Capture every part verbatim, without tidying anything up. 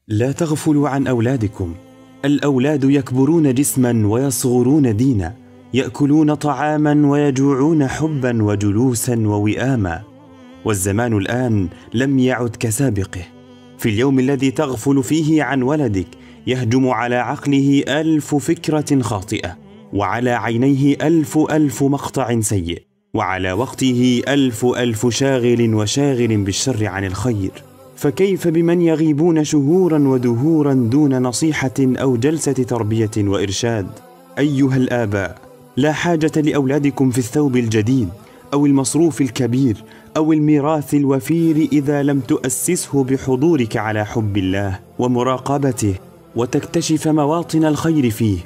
لا تغفلوا عن أولادكم. الأولاد يكبرون جسما ويصغرون دينا، يأكلون طعاما ويجوعون حبا وجلوسا ووئاما. والزمان الآن لم يعد كسابقه. في اليوم الذي تغفل فيه عن ولدك يهجم على عقله ألف فكرة خاطئة، وعلى عينيه ألف ألف مقطع سيء، وعلى وقته ألف ألف شاغل وشاغل بالشر عن الخير. فكيف بمن يغيبون شهورا ودهورا دون نصيحة أو جلسة تربية وإرشاد؟ أيها الآباء، لا حاجة لأولادكم في الثوب الجديد أو المصروف الكبير أو الميراث الوفير إذا لم تؤسسه بحضورك على حب الله ومراقبته، وتكتشف مواطن الخير فيه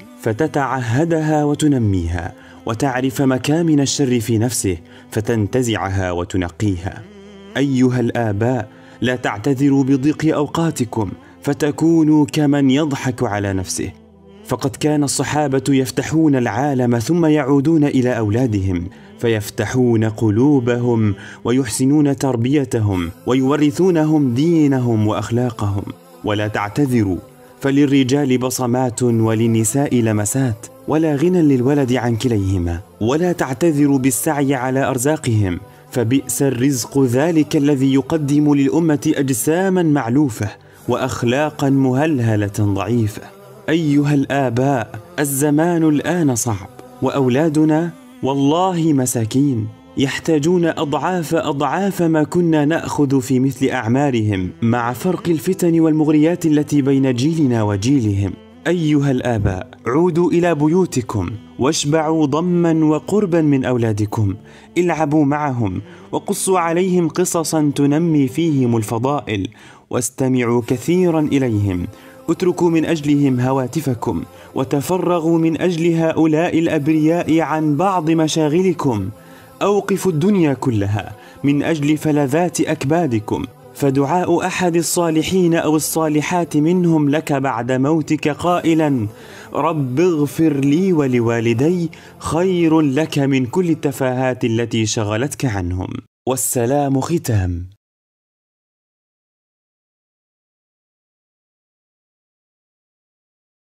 فتتعهدها وتنميها، وتعرف مكامن الشر في نفسه فتنتزعها وتنقيها. أيها الآباء، لا تعتذروا بضيق أوقاتكم فتكونوا كمن يضحك على نفسه. فقد كان الصحابة يفتحون العالم ثم يعودون إلى أولادهم فيفتحون قلوبهم ويحسنون تربيتهم ويورثونهم دينهم وأخلاقهم. ولا تعتذروا، فللرجال بصمات وللنساء لمسات، ولا غنى للولد عن كليهما. ولا تعتذروا بالسعي على أرزاقهم، فبئس الرزق ذلك الذي يقدم للأمة أجساما معلوفة وأخلاقا مهلهلة ضعيفة. أيها الآباء، الزمان الآن صعب، وأولادنا والله مساكين يحتاجون أضعاف أضعاف ما كنا نأخذ في مثل أعمارهم، مع فرق الفتن والمغريات التي بين جيلنا وجيلهم. أيها الآباء، عودوا إلى بيوتكم واشبعوا ضما وقربا من أولادكم، العبوا معهم وقصوا عليهم قصصا تنمي فيهم الفضائل، واستمعوا كثيرا إليهم. اتركوا من أجلهم هواتفكم، وتفرغوا من أجل هؤلاء الأبرياء عن بعض مشاغلكم. أوقفوا الدنيا كلها من أجل فلذات أكبادكم، فدعاء أحد الصالحين أو الصالحات منهم لك بعد موتك قائلا: رب اغفر لي ولوالدي، خير لك من كل التفاهات التي شغلتك عنهم. والسلام ختام.